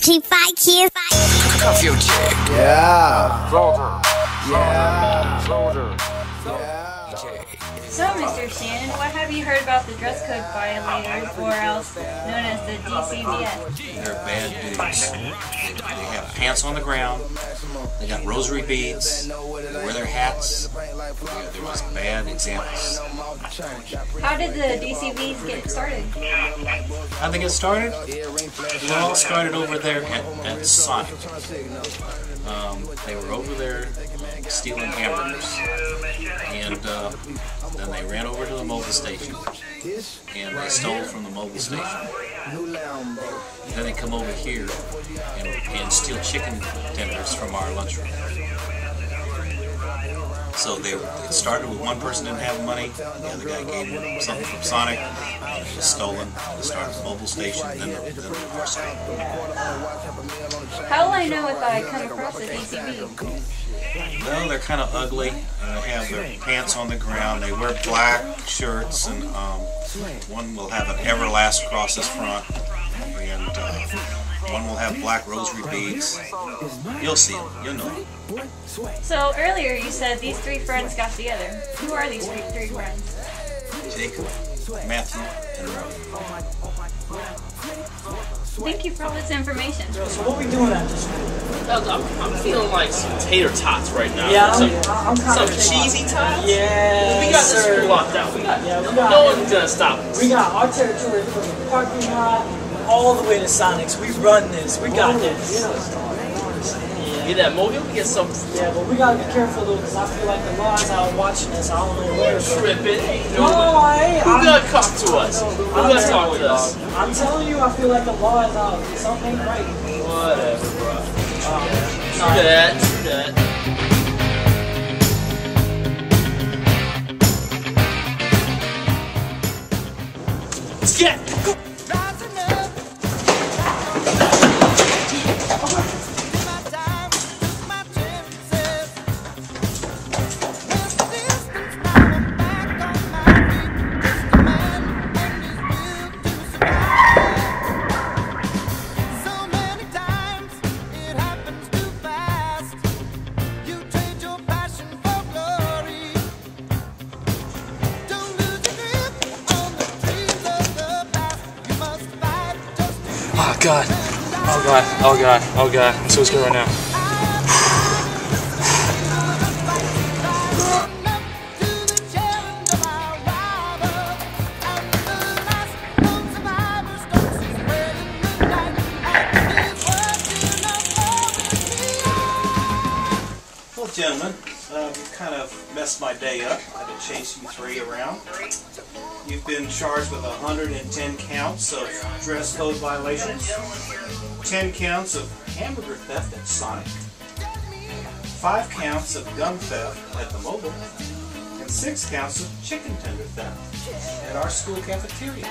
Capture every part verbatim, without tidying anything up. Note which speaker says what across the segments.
Speaker 1: G five kids.
Speaker 2: Cuff your chick.
Speaker 3: Yeah.
Speaker 2: Floater.
Speaker 3: Yeah.
Speaker 2: Floater.
Speaker 4: So, Mister Shannon, what have you heard about the Dress Code Violators, or else known as the D C V?
Speaker 5: They're bad dudes. They, they have pants on the ground. They got rosary beads. They wear their hats. Yeah, they're just bad examples.
Speaker 4: How did the D C Vs get started?
Speaker 5: How did they get started? It all started over there at, at Sonic. Um, they were over there stealing hamburgers, and uh, then they ran over to the mobile station, and they stole from the mobile station. Then they come over here and, and steal chicken tenders from our lunchroom. So they, it started with one person didn't have money, the other guy gave him something from Sonic, and it was stolen. It started the mobile station, then the, then the arsenal.
Speaker 4: How will I know if I come across a D C V?
Speaker 5: Well, they're kind of ugly, and they have their pants on the ground. They wear black shirts, and um, one will have an Everlast across his front, and uh, one will have black rosary beads. You'll see them. You'll know them.
Speaker 4: So earlier you said these three friends got together. Who are these three, three friends?
Speaker 5: Jacob, Matthew, and Rob.
Speaker 4: Thank you for all this information.
Speaker 6: So what are we doing at this point?
Speaker 7: I'm, I'm feeling like some tater tots right now.
Speaker 6: Yeah,
Speaker 7: some,
Speaker 6: I'm, I'm kind
Speaker 7: some
Speaker 6: of
Speaker 7: cheesy tots.
Speaker 6: Yeah,
Speaker 7: we got
Speaker 6: sir.
Speaker 7: this school locked down. We got,
Speaker 6: yeah, we got,
Speaker 7: no one's gonna stop us.
Speaker 6: We got our territory from the parking lot all the way to Sonic's. We run this. We got this. Yeah.
Speaker 7: Get that mobile. We get some.
Speaker 6: Yeah, but we gotta be careful though, because I feel like the law is out watching us. I don't know where.
Speaker 7: Tripping.
Speaker 6: No, I ain't.
Speaker 7: Who gonna talk to us?
Speaker 6: No,
Speaker 7: Who gonna talk to us?
Speaker 6: I'm telling you, I feel like the law is out. Something ain't right.
Speaker 7: Whatever, bro.
Speaker 6: Um,
Speaker 7: True that. True that. Let's get.
Speaker 8: Oh God, oh God, oh God, oh God, I'm so scared right now.
Speaker 5: Well, gentlemen, uh, you kind of messed my day up. I had to chase you three around. You've been charged with one hundred ten counts of dress code violations, ten counts of hamburger theft at Sonic, five counts of gun theft at the mobile, and six counts of chicken tender theft at our school cafeteria.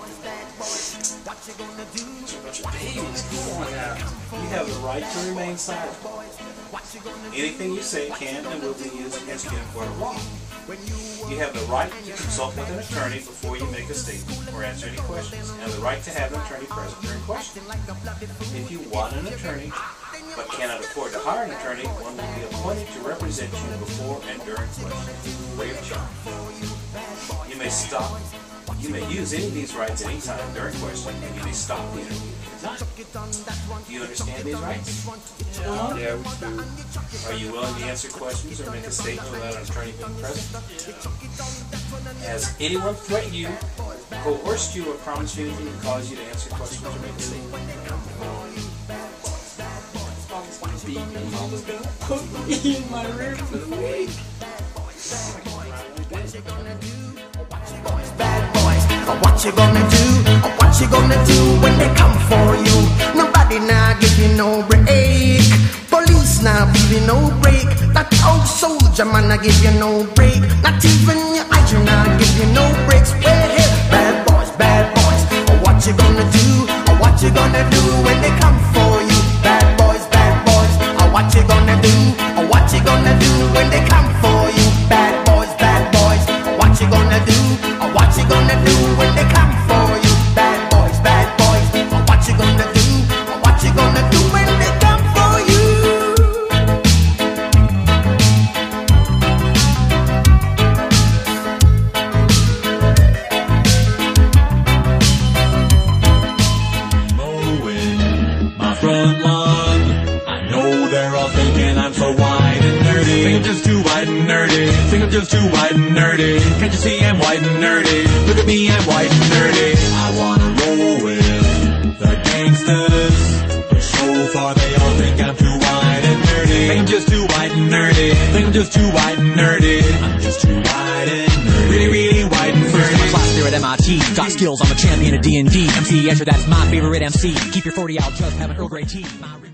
Speaker 5: You have the right to remain silent. Anything you say can and will be used against you in court of law. You have the right to consult with an attorney before you make a statement or answer any questions, and the right to have an attorney present during questioning. If you want an attorney, but cannot afford to hire an attorney, one will be appointed to represent you before and during questioning, free of charge. You may stop. You may use any of these rights at any time during questioning, and you may stop the interview at any time. Do you understand these rights?
Speaker 8: Uh-huh. Yeah, we do.
Speaker 5: Are you willing to answer questions or make a statement without an attorney being present? Has anyone threatened you, coerced you, or promised you anything to cause you to answer questions or make a statement?
Speaker 6: Mama's gonna put me in my rear for the week.
Speaker 9: What you gonna do? What you gonna do when they come for you? Nobody now give you no break. Police now give you no break. That old soldier man I give you no break. Not even your eyes now give you no breaks. Well, hey, bad boys, bad boys. What you gonna do? What you gonna do when they come for you? Bad boys, bad boys. What you gonna do? What you gonna do when they come for you? Bad boys, bad boys. What you gonna do? What you gonna do when they come for you? Bad boys, bad boys. What you gonna do? What you gonna do?
Speaker 1: just too white and nerdy. Can't you see I'm white and nerdy? Look at me, I'm white and nerdy. I wanna roll with the gangsters, but so far they all think I'm too white and nerdy. Think I'm just too white and nerdy. Think I'm just too white and nerdy. I'm just too white and nerdy. Really, really white and nerdy. First in my class there at M I T. Got skills, I'm a champion of D and D. M C Escher, that's my favorite M C. Keep your forty out, just have an Earl Grey tea. My